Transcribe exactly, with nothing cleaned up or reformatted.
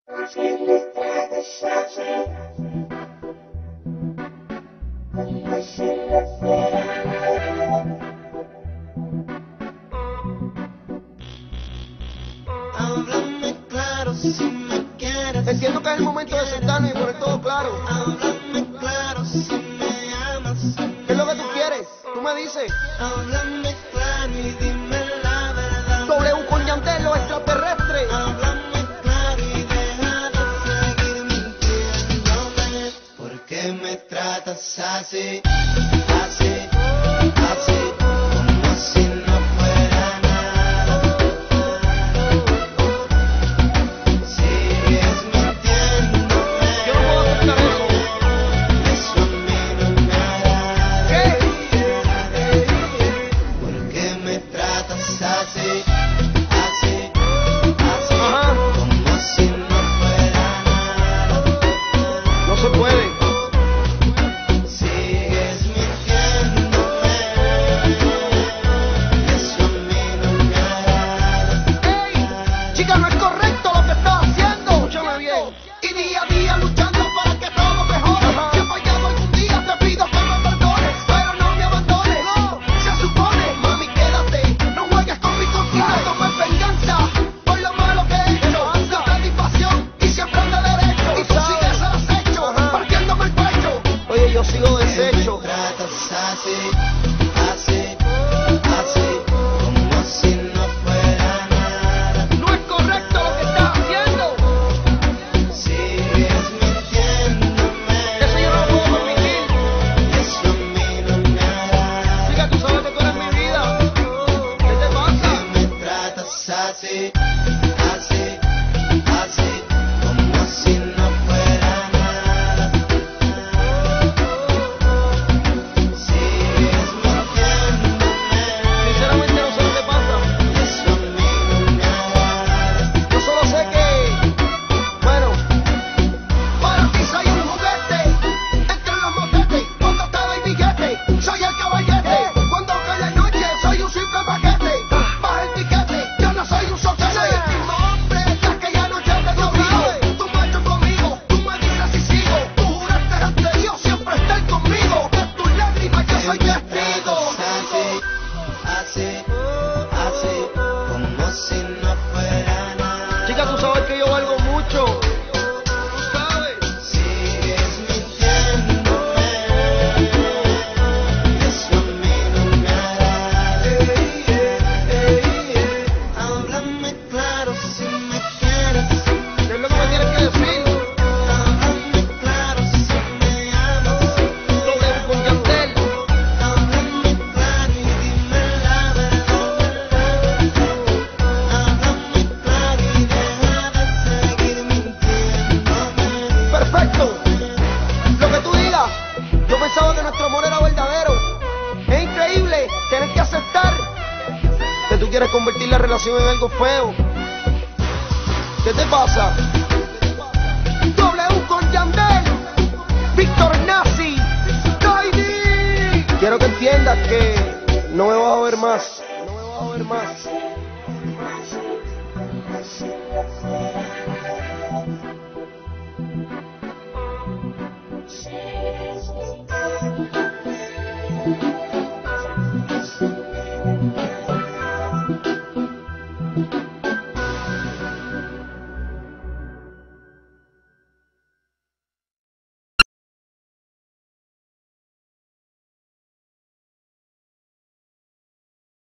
Háblame claro si me quieres. Entiendo que es el momento de sentarnos y poner todo claro. Háblame claro si me amas. ¿Qué es lo que tú quieres? Tú me dices. Háblame claro y dime la verdad. W con Yandel, los extraterrestres. Háblame claro y deja de seguir mintiéndome. ¿Por qué me tratas así? Así, así, como si no fuera nada. Sigues mintiéndome. Yo no puedo aceptar eso. Eso a mí no me agrada. ¿Qué? ¿Por qué me tratas así? Así, así, Ajá. como si no fuera nada. No se puede. Sigues mintiéndome. Eso a mí no me agrada. ¡Ey! Chica, no es correcto lo que estás haciendo. Escúchame bien. Y día a día luchando para que todo mejore. Ajá. Si he fallado algún día te pido que me perdones, pero no me abandones. No. Se supone, mami, quédate. No juegues con mi conciencia, toma venganza por lo malo que he hecho. La satisfacción y siempre anda derecho. Y tú sigues al acecho, Ajá. partiéndome el pecho. Oye, yo sigo ¿Por qué deshecho. me tratas así, así, así, como si no fuera nada? No es correcto lo que estás haciendo. Sigues mintiéndome. Eso yo no lo puedo permitir. Eso a mí no me agrada. Chica, tú sabes que tú eres mi vida. ¿Qué te pasa? ¿Por qué me tratas así, así, así, como si no fuera nada? Sigues mintiéndome. Sinceramente no sé lo que pasa. Eso a mí no me agrada. Yo solo sé que, bueno, Para ti soy un juguete, entre los motetes, cuando te doy billete, soy el caballete, cuando cae la noche, soy un simple paquete, baja el piquete, yo no soy un soquete, mismo hombre, la que ya no te dio vivo, tú marchas conmigo, tú me dices si sigo, tú juraste ante Dios siempre estar conmigo, de tus lágrimas yo soy testigo. Así, así, como si no fuera nada. chica, tú sabes que yo valgo mucho. Tú sabes. Sigues mintiéndome. Eso a mí no me agrada. Háblame claro si me quieres. ¿Qué es lo que me tienes que decir? Háblame claro si me amas. W con Yandel. Háblame claro y dime la verdad. Háblame claro y deja de seguir mintiéndome. Perfecto. Lo que tú digas. Yo pensaba que nuestro amor era verdadero. Es increíble tener que aceptar que tú quieres convertir la relación en algo feo. ¿Qué te pasa? W con Yandel. Víctor Nazi. Kaidi. Quiero que entiendas que no me vas a ver más. No me vas a ver más.